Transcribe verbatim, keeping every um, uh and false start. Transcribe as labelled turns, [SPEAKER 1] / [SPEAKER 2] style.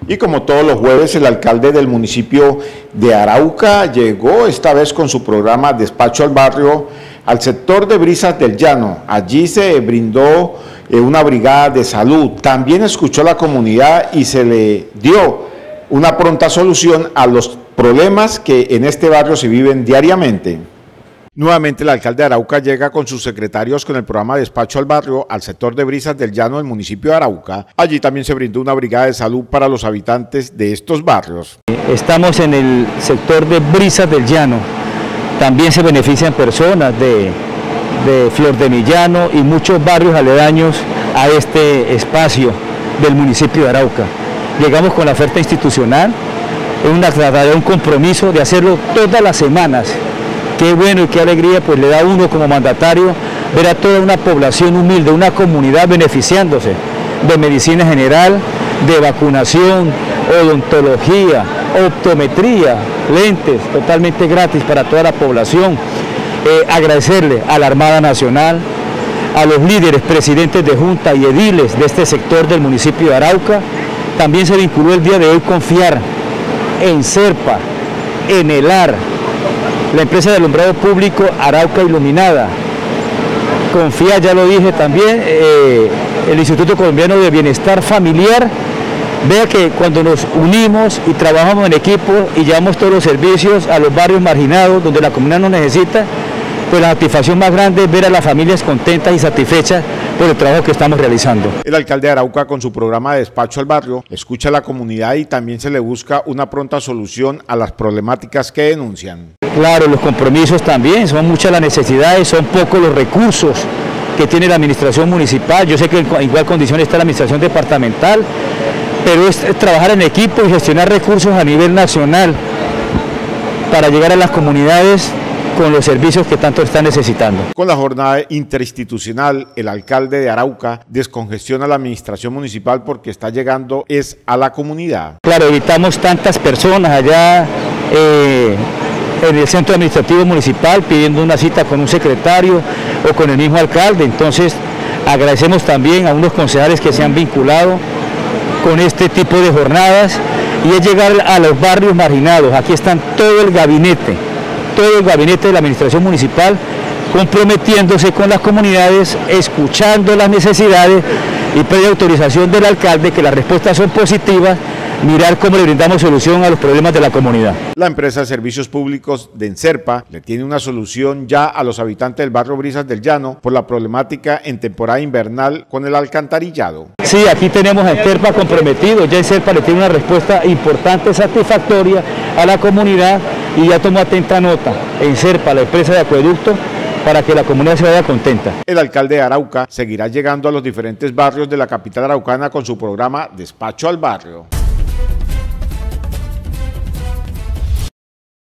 [SPEAKER 1] Y como todos los jueves, el alcalde del municipio de Arauca llegó esta vez con su programa Despacho al Barrio al sector de Brisas del Llano. Allí se brindó eh, una brigada de salud. También escuchó a la comunidad y se le dio una pronta solución a los problemas que en este barrio se viven diariamente. Nuevamente el alcalde de Arauca llega con sus secretarios con el programa Despacho al Barrio al sector de Brisas del Llano del municipio de Arauca. Allí también se brindó una brigada de salud para los habitantes de estos barrios.
[SPEAKER 2] Estamos en el sector de Brisas del Llano. También se benefician personas de, de Flor de Millano y muchos barrios aledaños a este espacio del municipio de Arauca. Llegamos con la oferta institucional, es una tratadera, un compromiso de hacerlo todas las semanas. Qué bueno y qué alegría pues le da a uno como mandatario ver a toda una población humilde, una comunidad beneficiándose de medicina general, de vacunación, odontología, optometría, lentes totalmente gratis para toda la población. Eh, agradecerle a la Armada Nacional, a los líderes, presidentes de junta y ediles de este sector del municipio de Arauca. También se vinculó el día de hoy confiar en Serpa, en ELAR, la empresa de alumbrado público Arauca Iluminada. Confía, ya lo dije también, eh, el Instituto Colombiano de Bienestar Familiar. Vea que cuando nos unimos y trabajamos en equipo y llevamos todos los servicios a los barrios marginados donde la comunidad nos necesita, pues la satisfacción más grande es ver a las familias contentas y satisfechas por el trabajo que estamos realizando.
[SPEAKER 1] El alcalde de Arauca con su programa de Despacho al Barrio escucha a la comunidad y también se le busca una pronta solución a las problemáticas que denuncian.
[SPEAKER 2] Claro, los compromisos también, son muchas las necesidades, son pocos los recursos que tiene la administración municipal. Yo sé que en igual condición está la administración departamental, pero es trabajar en equipo y gestionar recursos a nivel nacional para llegar a las comunidades con los servicios que tanto están necesitando.
[SPEAKER 1] Con la jornada interinstitucional, el alcalde de Arauca descongestiona la administración municipal porque está llegando es a la comunidad.
[SPEAKER 2] Claro, evitamos tantas personas allá eh, en el centro administrativo municipal pidiendo una cita con un secretario o con el mismo alcalde. Entonces agradecemos también a unos concejales que se han vinculado con este tipo de jornadas y es llegar a los barrios marginados. Aquí están todo el gabinete, todo el gabinete de la administración municipal comprometiéndose con las comunidades, escuchando las necesidades y previa autorización del alcalde que las respuestas son positivas, mirar cómo le brindamos solución a los problemas de la comunidad.
[SPEAKER 1] La empresa de servicios públicos de Enserpa le tiene una solución ya a los habitantes del barrio Brisas del Llano por la problemática en temporada invernal con el alcantarillado.
[SPEAKER 2] Sí, aquí tenemos a Enserpa comprometido, ya Enserpa le tiene una respuesta importante, satisfactoria a la comunidad y ya tomó atenta nota Enserpa, la empresa de acueducto, para que la comunidad se vaya contenta.
[SPEAKER 1] El alcalde de Arauca seguirá llegando a los diferentes barrios de la capital araucana con su programa Despacho al Barrio.